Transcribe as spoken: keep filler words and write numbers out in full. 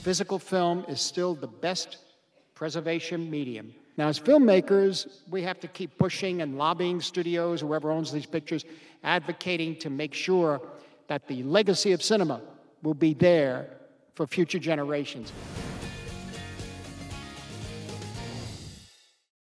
physical film is still the best preservation medium. Now, as filmmakers, we have to keep pushing and lobbying studios, whoever owns these pictures, advocating to make sure that the legacy of cinema will be there for future generations.